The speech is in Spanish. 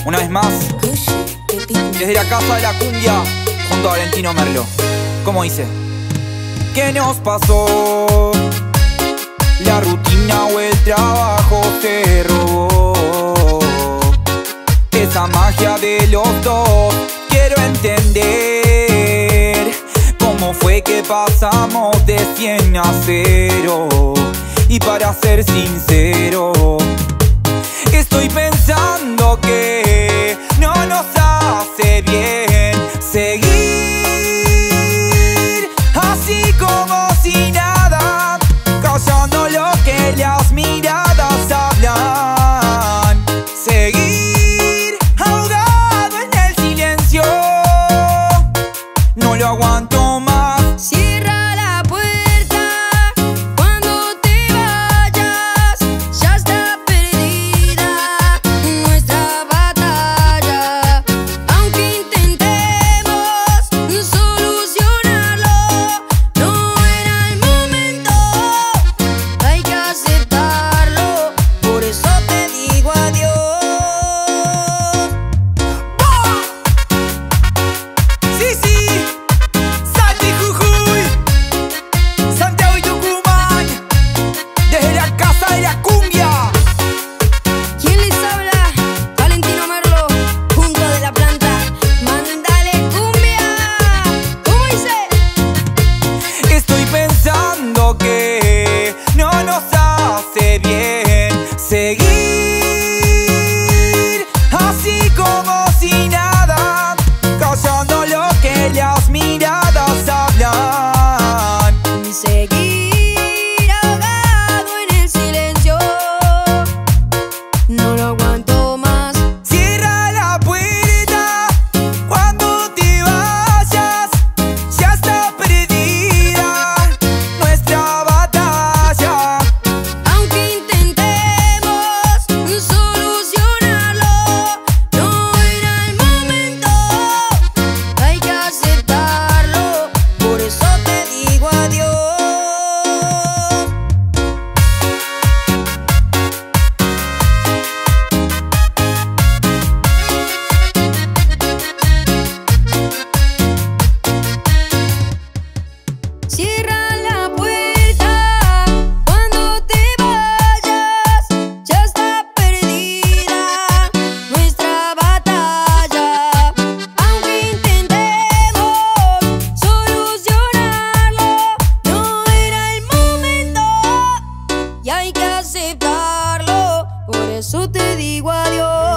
Una vez más, desde la casa de la cumbia, junto a Valentino Merlo. ¿Cómo dice? ¿Qué nos pasó? La rutina o el trabajo te robó esa magia de los dos. Quiero entender cómo fue que pasamos de 100 a 0. Y para ser sincero, estoy pensando que no nos hace bien seguir así como si nada, callando lo que las miradas hablan. Seguir ahogado en el silencio, no lo aguanto más. Cierra la puerta cuando te vayas, ya está perdida nuestra batalla. Aunque intentemos solucionarlo, no era el momento, hay que aceptarlo, por eso te digo adiós. Sí, sí, Salta y Jujuy, Santiago y Tucumán, desde la casa de la cumbia. ¿Quién les habla? Valentino Merlo, junto de la planta. Mándale cumbia. ¿Cómo dice? Estoy pensando que no nos hace bien seguir así como si nada, callando lo que las miradas hablan. Seguir ahogado en el silencio, no lo aguanto más. Cierra la puerta cuando te vayas, ya está perdida nuestra batalla. Aunque intentemos solucionarlo, no era el momento, hay que aceptarlo, por eso te digo adiós. Cierra la puerta cuando te vayas, ya está perdida nuestra batalla. Aunque intentemos solucionarlo, no era el momento y hay que aceptarlo, por eso te digo adiós.